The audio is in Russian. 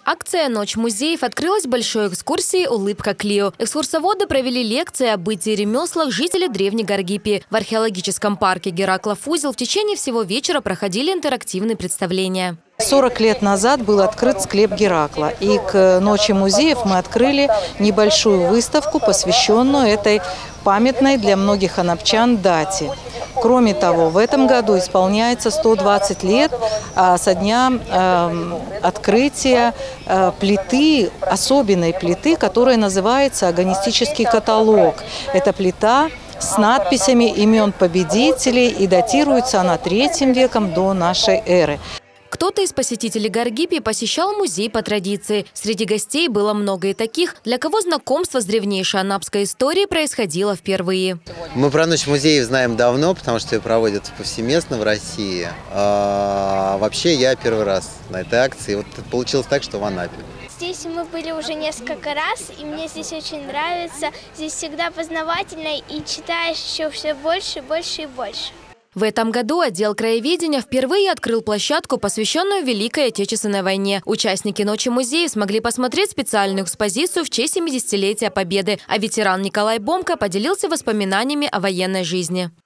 Акция «Ночь музеев» открылась большой экскурсией «Улыбка Клио». Экскурсоводы провели лекции о быте и ремеслах жителей древней Гаргипии. В археологическом парке Гераклов узел в течение всего вечера проходили интерактивные представления. 40 лет назад был открыт склеп Геракла. И к Ночи музеев мы открыли небольшую выставку, посвященную этой памятной для многих анапчан дате. Кроме того, в этом году исполняется 120 лет со дня открытия плиты, особенной плиты, которая называется агонистический каталог. Это плита с надписями имен победителей, и датируется она III веком до нашей эры. Кто-то из посетителей Гаргипии посещал музей по традиции. Среди гостей было много и таких, для кого знакомство с древнейшей анапской историей происходило впервые. Мы про Ночь музеев знаем давно, потому что ее проводят повсеместно в России. Вообще я первый раз на этой акции. Вот получилось так, что в Анапе. Здесь мы были уже несколько раз, и мне здесь очень нравится. Здесь всегда познавательно, и читаешь еще все больше, больше и больше. В этом году отдел краеведения впервые открыл площадку, посвященную Великой Отечественной войне. Участники Ночи музеев смогли посмотреть специальную экспозицию в честь 70-летия Победы, а ветеран Николай Бомко поделился воспоминаниями о военной жизни.